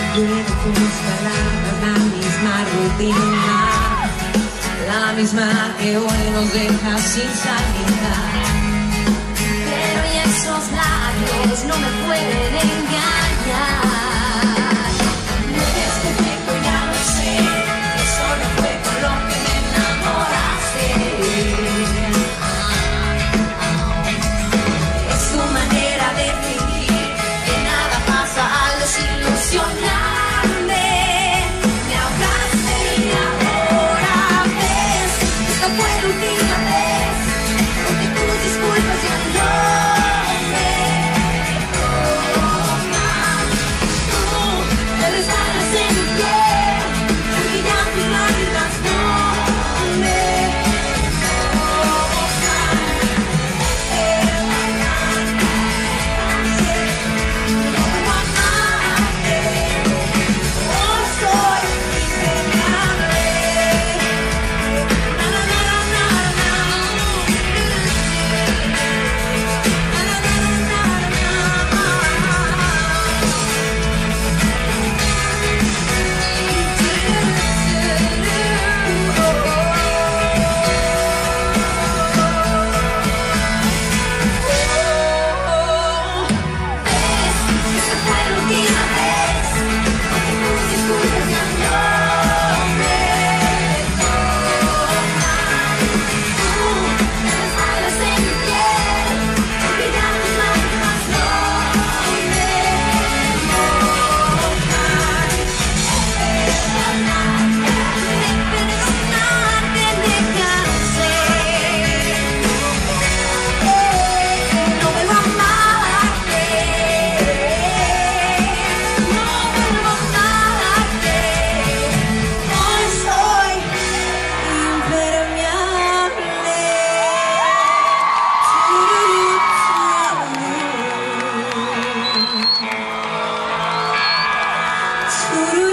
recuerdo tus palabras, la misma rutina, la misma que hoy nos deja sin salida. Pero y esos labios no me pueden engañar. No eres perfecto, ya lo sé, que solo fue por lo que me enamoraste. Es tu manera de fingir que nada pasa al desilusionarme. Me ahogaste y ahora ves, esta fue la última vez, porque tus disculpas ya no me toman. Tú te resbalas en mi piel, y ya tus lágrimas no me Suru